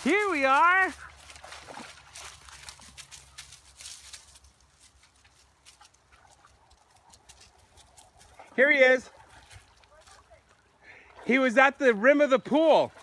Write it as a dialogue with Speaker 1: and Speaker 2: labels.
Speaker 1: Here we are. Here he is. He was at the rim of the pool.